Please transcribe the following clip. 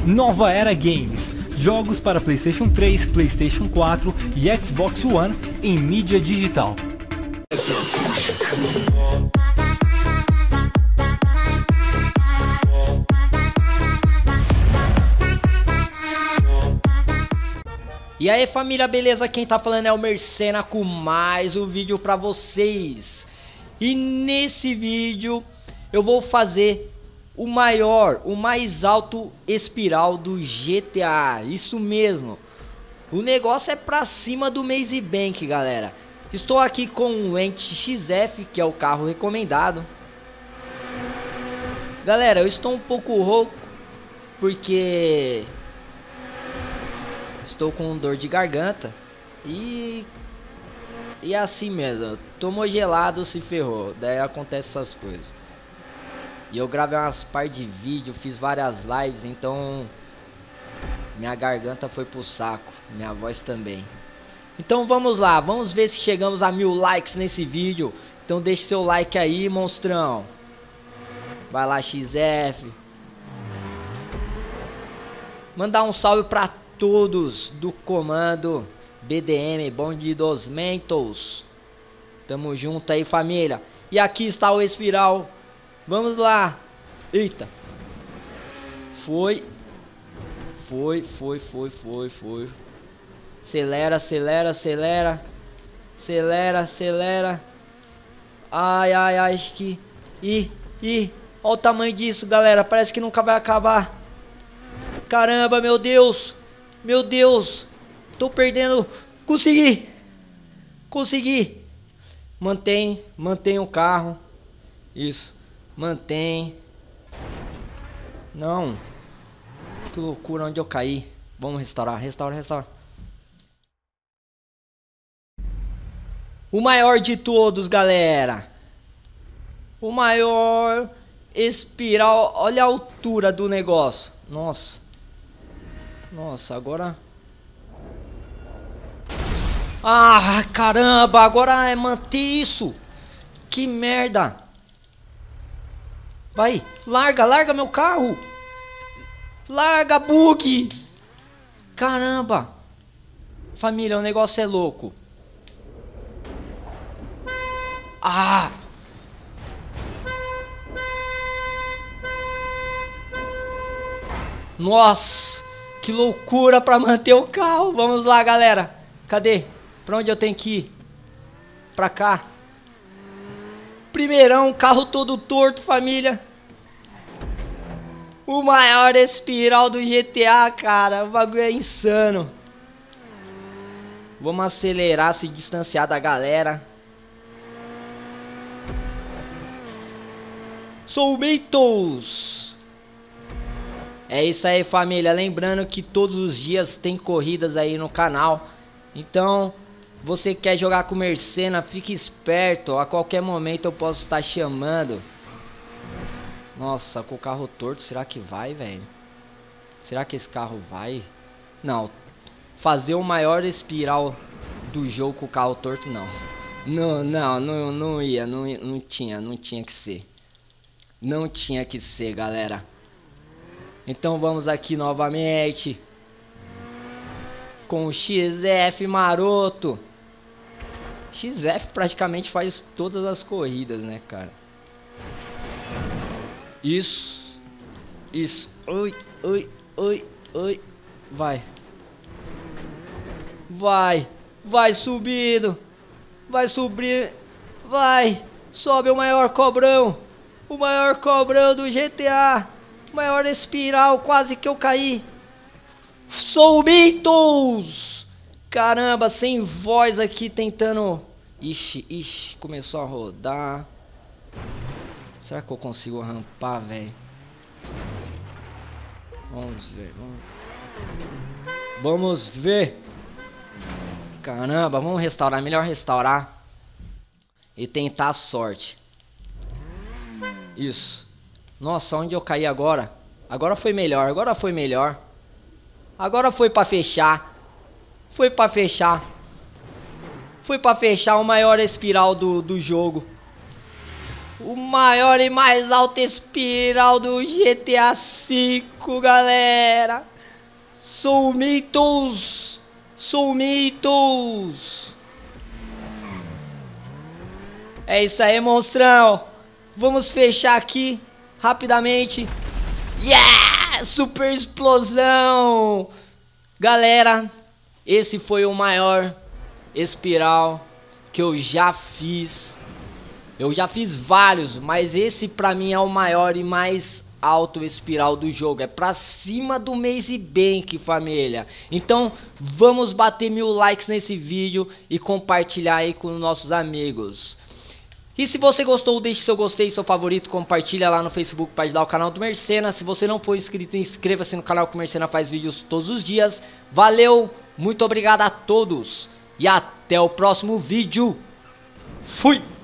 Nova Era Games, jogos para PlayStation 3, PlayStation 4 e Xbox One em mídia digital. E aí família, beleza? Quem tá falando é o Mercena com mais um vídeo pra vocês. E nesse vídeo eu vou fazer o mais alto espiral do GTA. Isso mesmo, o negócio é pra cima do Maze Bank, galera. Estou aqui com o Ent XF, que é o carro recomendado. Galera, eu estou um pouco rouco porque estou com dor de garganta e assim mesmo, tomou gelado, se ferrou, daí acontece essas coisas. E eu gravei umas par de vídeo, fiz várias lives, então minha garganta foi pro saco, minha voz também. Então vamos lá, vamos ver se chegamos a 1000 likes nesse vídeo. Então deixe seu like aí, monstrão. Vai lá, XF. Mandar um salve pra todos do comando BDM, Bonde dos Mentos. Tamo junto aí, família. E aqui está o espiral. Vamos lá. Eita. Foi. Acelera, acelera, acelera. Acelera, acelera. Ai, acho que... Ih. Olha o tamanho disso, galera. Parece que nunca vai acabar. Caramba, meu Deus. Meu Deus. Tô perdendo. Consegui. Mantém o carro. Isso. Mantém. Não. Que loucura, onde eu caí. Vamos restaurar. O maior de todos, galera. O maior espiral. Olha a altura do negócio. Nossa, agora... Ah, caramba, agora é manter isso. Que merda. Vai, larga meu carro. Larga, bug. Caramba. Família, o negócio é louco. Ah. Nossa, que loucura pra manter o carro. Vamos lá, galera. Cadê? Pra onde eu tenho que ir? Pra cá. Primeirão, carro todo torto, família. O maior espiral do GTA, cara. O bagulho é insano. Vamos acelerar, se distanciar da galera. Soulmatos. É isso aí, família. Lembrando que todos os dias tem corridas aí no canal. Então, você quer jogar com Mercena, fique esperto. A qualquer momento eu posso estar chamando. Nossa, com o carro torto, será que vai, velho? Será que esse carro vai? Não. Fazer o maior espiral do jogo com o carro torto, não. Não ia. Não tinha que ser. Não tinha que ser, galera. Então vamos aqui novamente com o XF maroto. XF praticamente faz todas as corridas, né, cara? Isso. Oi. Vai subindo. Vai subir. Vai. Sobe o maior cobrão. O maior cobrão do GTA. Maior espiral, quase que eu caí. Soulmatos! Caramba, sem voz aqui tentando... Ixi, começou a rodar. Será que eu consigo rampar, velho? Vamos ver. Caramba, vamos restaurar. Melhor restaurar e tentar a sorte. Isso. Nossa, onde eu caí agora? Agora foi melhor. Agora foi pra fechar. Foi pra fechar o maior espiral do jogo. O maior e mais alto espiral do GTA V, galera. Soulmitos. Soulmitos. É isso aí, monstrão. Vamos fechar aqui rapidamente. Yeah! Super explosão. Galera, esse foi o maior espiral que eu já fiz. Eu já fiz vários, mas esse pra mim é o maior e mais alto espiral do jogo. É pra cima do Maze Bank, família. Então vamos bater 1000 likes nesse vídeo e compartilhar aí com nossos amigos. E se você gostou, deixe seu gostei, seu favorito, compartilha lá no Facebook para ajudar o canal do Mercena. Se você não for inscrito, inscreva-se no canal que o Mercena faz vídeos todos os dias. Valeu, muito obrigado a todos e até o próximo vídeo. Fui!